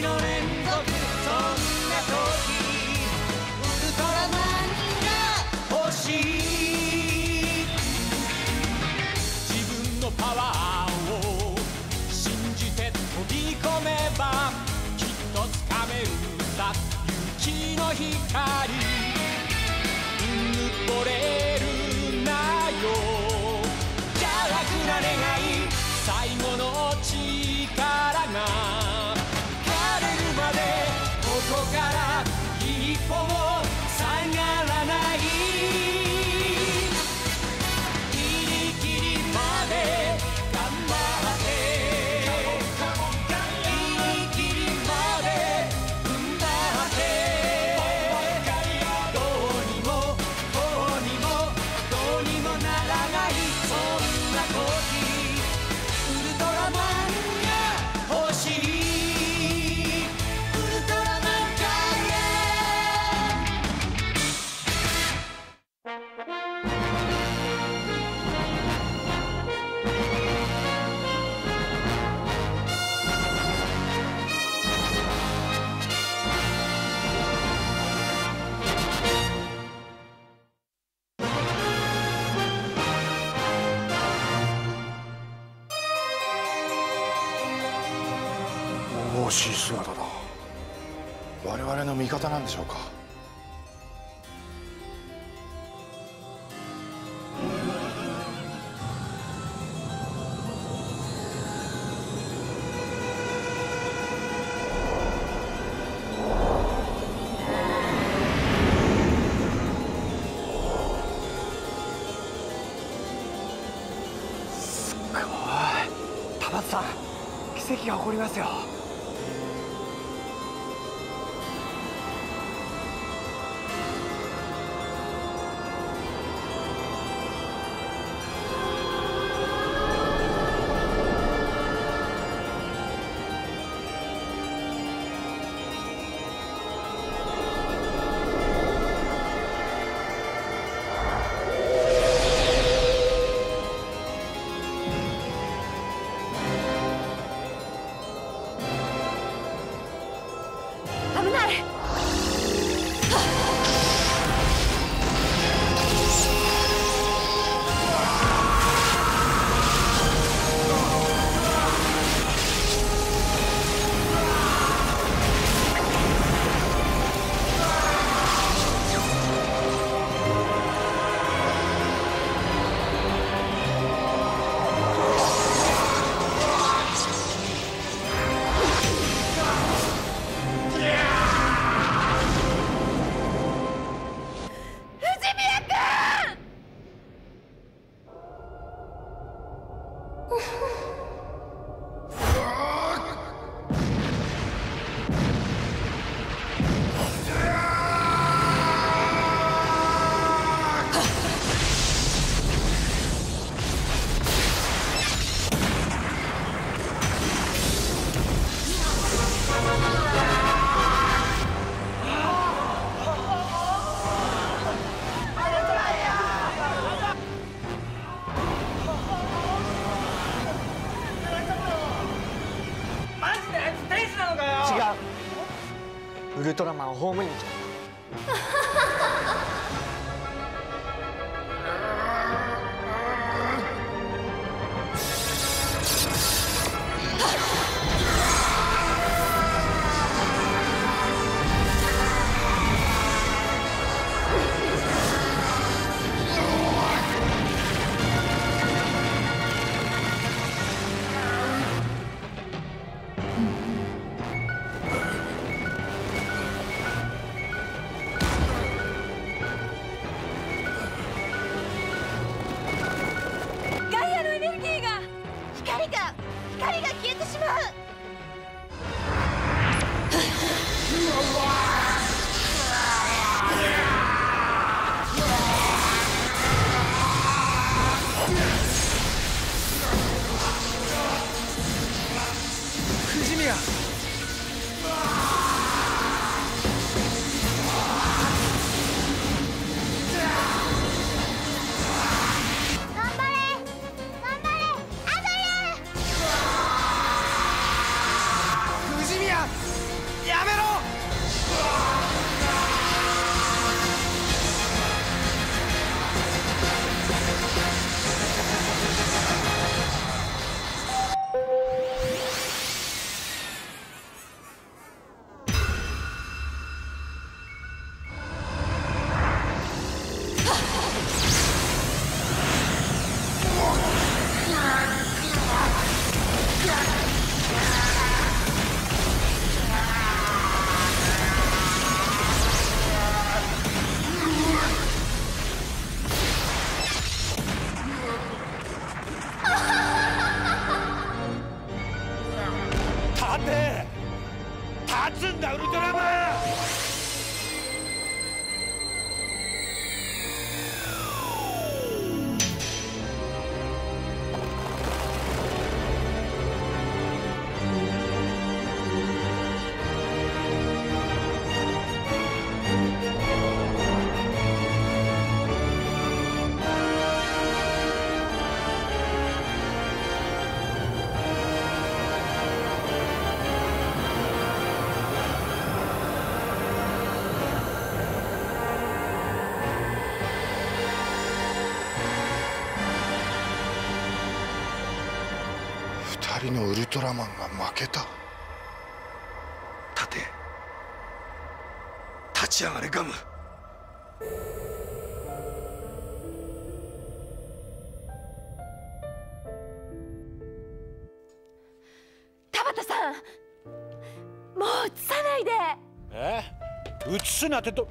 の連続、そんな時ウルトラマンが欲しい。自分のパワーを信じて飛び込めばきっとつかめるさ、勇気の光。うぬぼれるなよ、邪悪な願い、最後の力が枯れるまでここから一歩も下がらない。ギリギリまで頑張ってギリギリまで踏ん張ってどうにもこうにもどうにもならない、そんな時ウルトラマンが欲しい。ウルトラマンガイア神々しい姿だ。我々の味方なんでしょうか。 すごい。田畑さん、奇跡が起こりますよ。 危ない。 違う。ウルトラマンを葬りに来た。 ガイアのエネルギーが光が消えてしまう。 藤宮。藤宮。 つんだウルトラマン。二人のウルトラマンが負けた。 立て、立ち上がれガム。 田畑さん、もう映さないで。 映すなってと。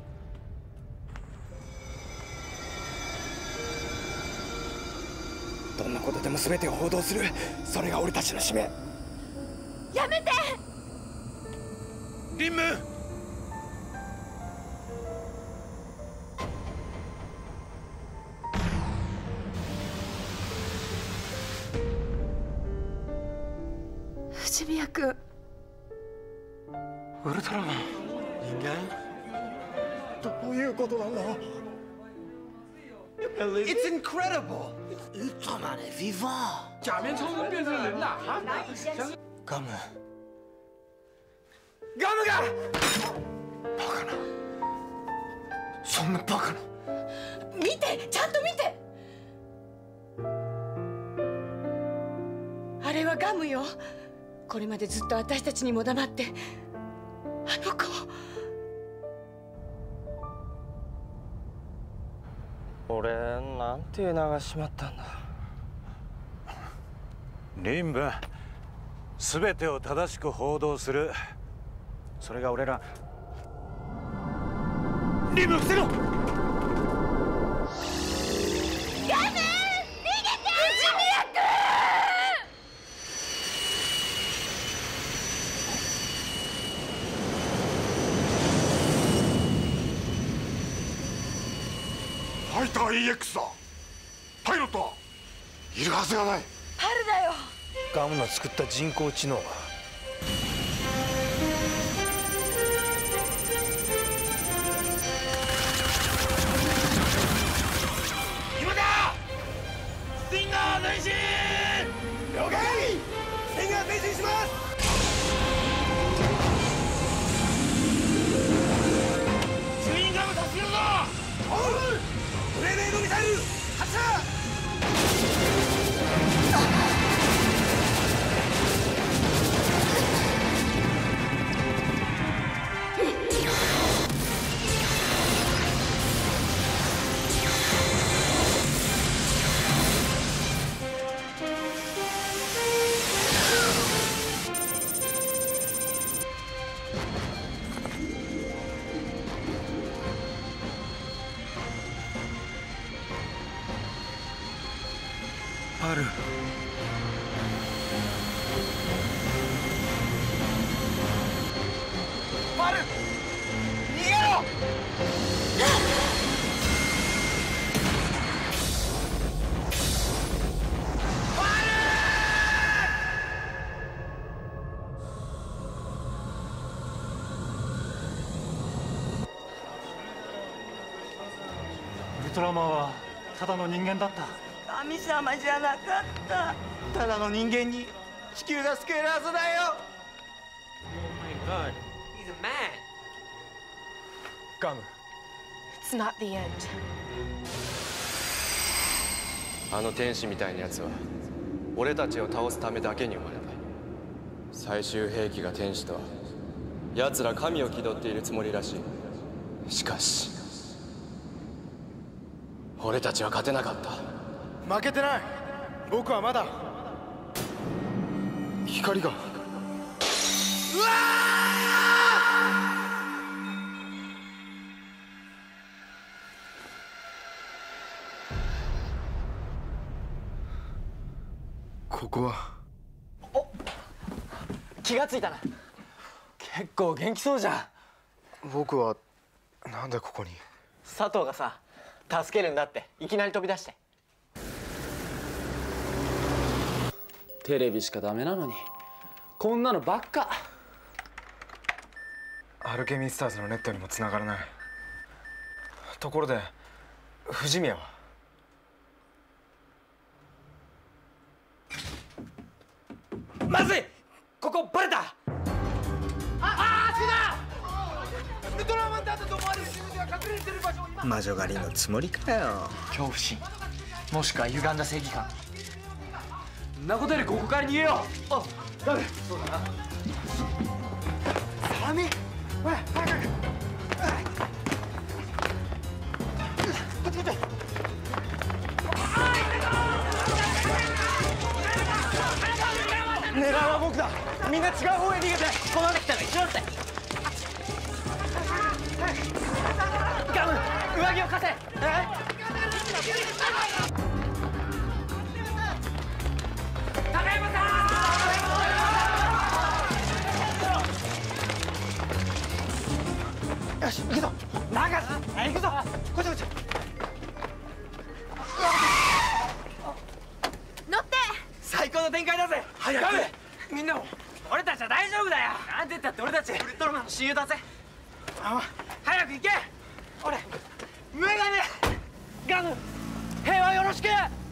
どんなことでも全てを報道する、それが俺たちの使命。 やめて。 任務。 藤宮君。 ウルトラマン、人間？どういうことなんだ？ It's incredible！ Ultraman est vivant！ 假面超人变成人了啊！ ガム。ガムが！バカな。そんなバカな。 見て、ちゃんと見て。あれはガムよ。これまでずっと私たちにも黙ってあの子を。 俺なんていう名がしまったんだ。 任務。全てを正しく報道する。それが俺ら。任務伏せろ。 ガム、逃げて。藤宮君。 ファイター EX だ。パイロットはいるはずがない。 春だよ。 ガムの作った人工知能が。 今だ。スティンガー前進。 了解。スティンガー前進します。 ツインガム助けるぞ。 おう。グレネードミサイル発射。パル。パル、逃げろ。 ウルトラマンはただの人間だった。 神様じゃなかった。ただの人間に地球が救えるはずだよ。 ガム。 It's not the end。 あの天使みたいなやつは俺たちを倒すためだけに生まれた。最終兵器が天使とは奴ら神を気取っているつもりらしい。しかし俺たちは勝てなかった。 負けてない。僕はまだ。光が。うわここは。 気がついたな。 結構元気そうじゃん。 僕はなんでここに？ 佐藤がさ、助けるんだっていきなり飛び出して。 テレビしかダメなのにこんなのばっか。 アルケミスターズのネットにも繋がらない。ところで藤宮は？ まずい、ここバレた。 魔女狩りのつもりかよ。 恐怖心、もしくは歪んだ正義感。 んなことよりここから逃げよう。 あ、ダメ。そうだな。サラミ、おい、早く。こっちこっち。狙いは僕だ。みんな違う方へ逃げて。このまま来たら一緒だって。ガム、上着を貸せ。高山さん。よし、行くぞ。長瀬、行くぞ。こっちこっち。 乗って。 最高の展開だぜ。早く。みんなも。俺たちは大丈夫だよ。なんて言ったって俺たちウルトラマンの親友だぜ。早く行け。俺、メガネ、ガム、平和よろしく。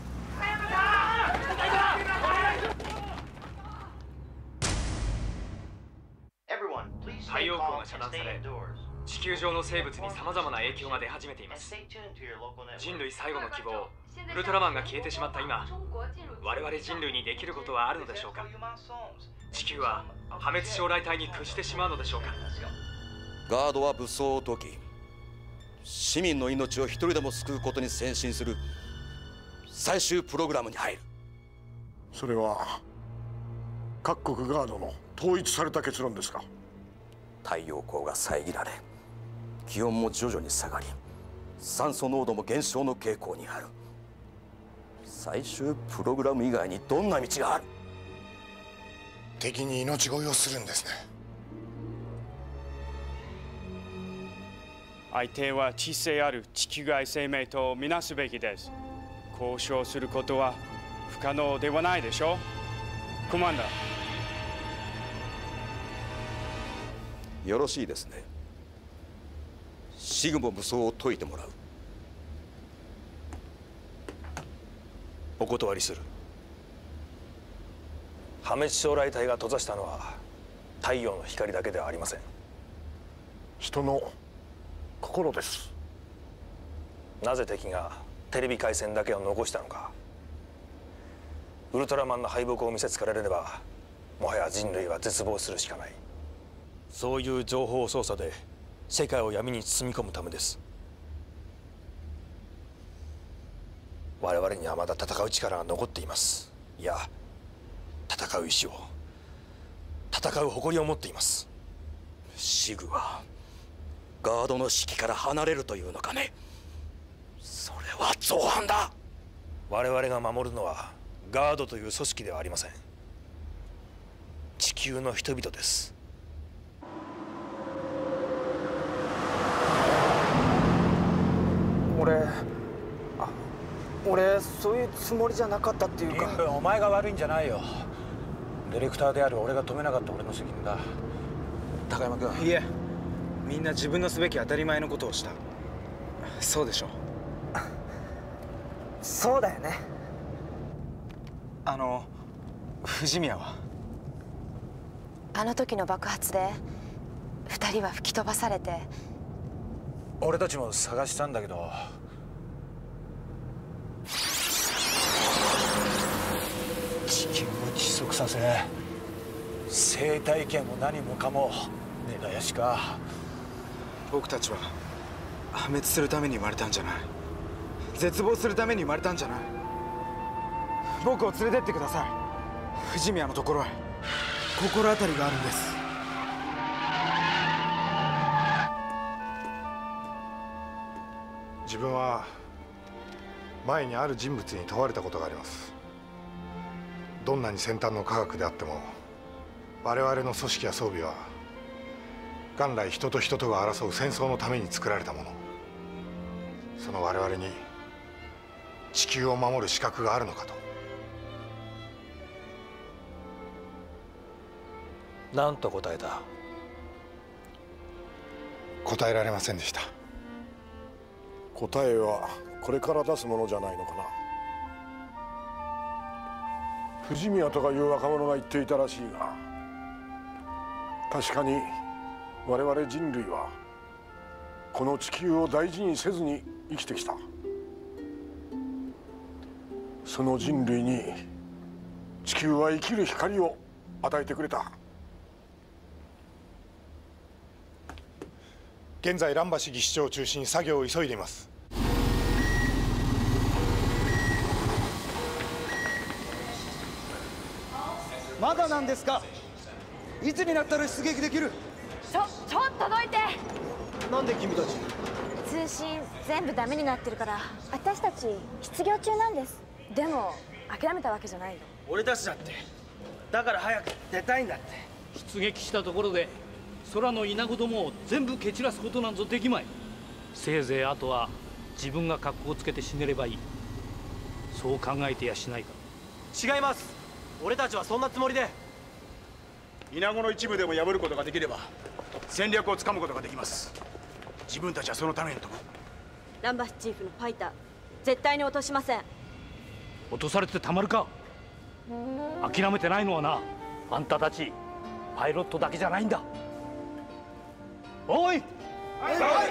太陽光が遮断され、地球上の生物にさまざまな影響が出始めています。人類最後の希望、ウルトラマンが消えてしまった今、我々人類にできることはあるのでしょうか。地球は破滅将来体に屈してしまうのでしょうか。 ガードは武装を解き、市民の命を一人でも救うことに先進する最終プログラムに入る。 それは各国ガードの統一された結論ですか？ 太陽光が遮られ、気温も徐々に下がり、酸素濃度も減少の傾向にある。最終プログラム以外にどんな道がある？ 敵に命乞いをするんですね。 相手は知性ある地球外生命とみなすべきです。交渉することは不可能ではないでしょう、コマンダー。 よろしいですね。シグモ武装を解いてもらう。 お断りする。破滅将来体が閉ざしたのは太陽の光だけではありません。 人の心です。 なぜ敵がテレビ回線だけを残したのか。ウルトラマンの敗北を見せつけられれば、もはや人類は絶望するしかない。そういう情報操作で世界を闇に包み込むためです。我々にはまだ戦う力が残っています。いや、戦う意志を、戦う誇りを持っています。 シグはガードの指揮から離れるというのかね。それは造反だ。 我々が守るのはガードという組織ではありません。地球の人々です。 俺そういうつもりじゃなかったっていうか。 お前が悪いんじゃないよ。ディレクターである俺が止めなかった俺の責任だ。 高山君。 いえ、みんな自分のすべき当たり前のことをした。そうでしょう。 そうだよね。藤宮は？ あの時の爆発で2人は吹き飛ばされて。 俺たちも探したんだけど、地球を窒息させ、生態系も何もかも根絶やしか。 僕たちは破滅するために生まれたんじゃない。絶望するために生まれたんじゃない。僕を連れてってください。藤宮のところへ。心当たりがあるんです。 自分は前にある人物に問われたことがあります。どんなに先端の科学であっても我々の組織や装備は元来人と人とが争う戦争のために作られたもの。その我々に地球を守る資格があるのかと。 何と答えた？ 答えられませんでした。 答えはこれから出すものじゃないのかな。藤宮とかいう若者が言っていたらしいが、確かに我々人類はこの地球を大事にせずに生きてきた。その人類に地球は生きる光を与えてくれた。 現在蘭橋技師長を中心に作業を急いでいます。 まだなんですか？いつになったら出撃できる？ ちょっとどいて。 なんで君たち？ 通信全部ダメになってるから。私たち失業中なんです。でも諦めたわけじゃないよ。 俺たちだって。だから早く出たいんだって。 出撃したところで空の稲子どもを全部蹴散らすことなんぞできまい。せいぜいあとは自分が格好つけて死ねればいい。そう考えてやしないか。 違います。俺たちはそんなつもりで。 稲子の一部でも破ることができれば戦略をつかむことができます。自分たちはそのためにとも。 ランバスチーフのファイター絶対に落としません。 落とされてたまるか。諦めてないのはな、あんたたちパイロットだけじゃないんだ。おい、 はい、はい。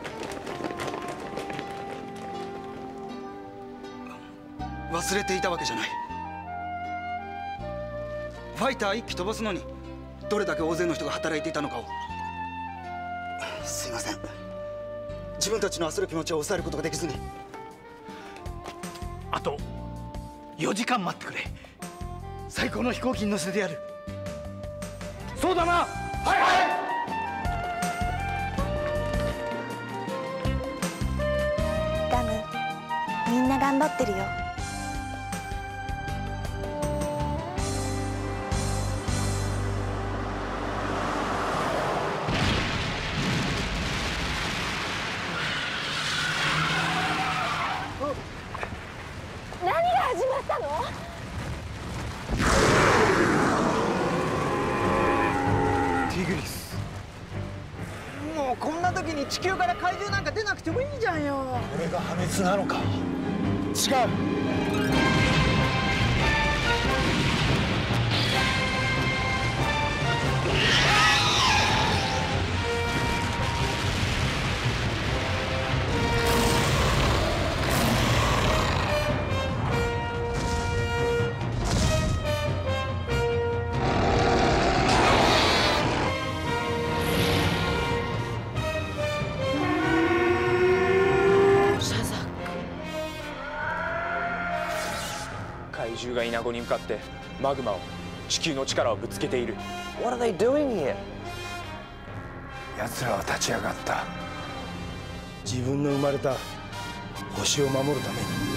忘れていたわけじゃない。ファイター1機飛ばすのにどれだけ大勢の人が働いていたのかを。すいません、自分たちの焦る気持ちを抑えることができずに。 あと4時間待ってくれ。最高の飛行機に乗せてやる。そうだな。はいはい。 ダム、みんな頑張ってるよ。何が始まったの？ ティグリス。もうこんな時に地球から怪獣なんか出なくてもいいじゃんよ。 これが破滅なのか？ 違う。 怪獣がイナゴに向かってマグマを地球の力をぶつけている。 What are they doing here? 奴らは立ち上がった。自分の生まれた星を守るために。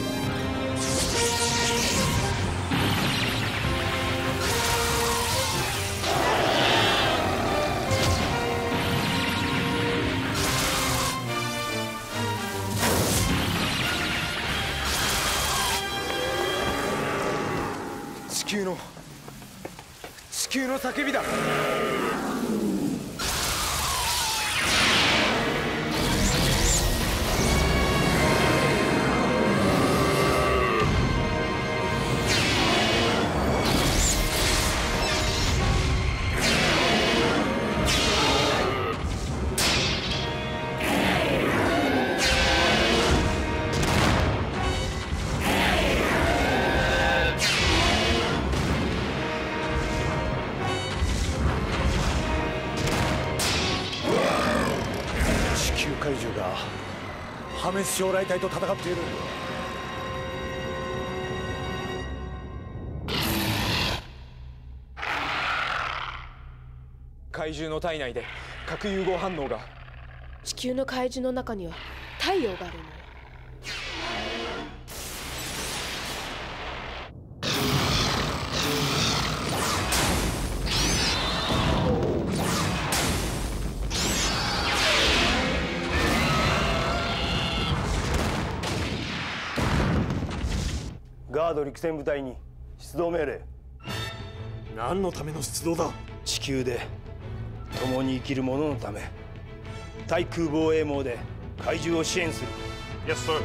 地球の叫びだ。 怪獣が破滅将来隊と戦っている。 怪獣の体内で核融合反応が。 地球の怪獣の中には太陽があるの。 ガード陸戦部隊に出動命令。 何のための出動だ？ 地球で共に生きる者のため、対空防衛網で怪獣を支援する。 Yes, sir.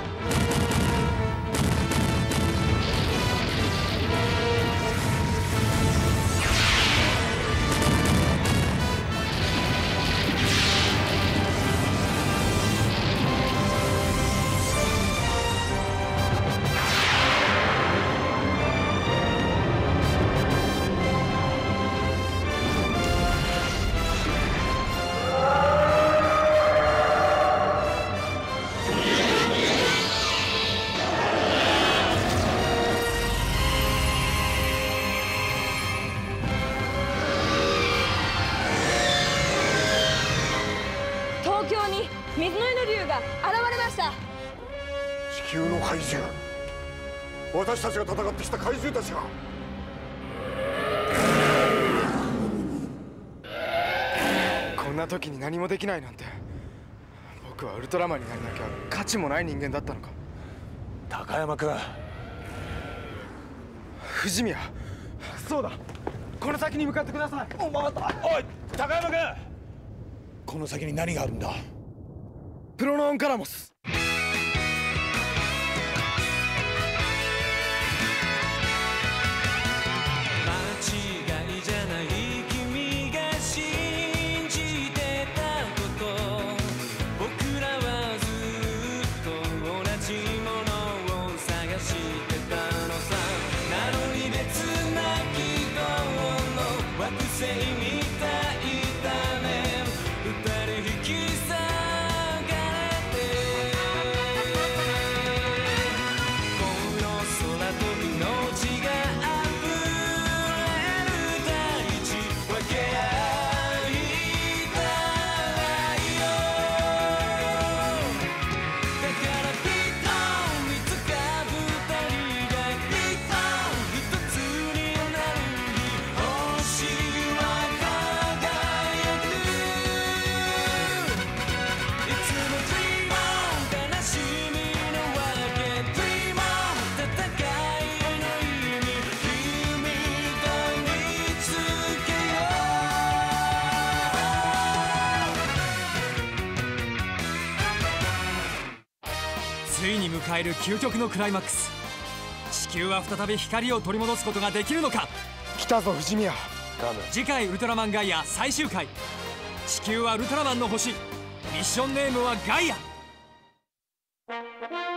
東京に水の犬竜が現れました。 地球の怪獣、私たちが戦ってきた怪獣たちが。 こんな時に何もできないなんて、僕はウルトラマンにならなきゃ価値もない人間だったのか。 高山君。 藤宮、そうだ、この先に向かってください。 おい、高山君、この先に何があるんだ？ プロノーンカラモス。 間違いじゃない君が信じてたこと、僕らはずっと同じものを探してたのさ。なのに別な軌道の惑星みたいだね。二人引き裂かれて、この空飛びの血が溢れる大地、分け合いたいよ。だからピットン見つか二人がピットン一つになる日、星は輝く。いつも Dream on 悲しみのわけ Dream on 戦いの意味、君と見つけよう。ついに迎える究極のクライマックス。地球は再び光を取り戻すことができるのか。 来たぞ藤宮。 次回ウルトラマンガイア最終回、地球はウルトラマンの星、ミッションネームはガイア。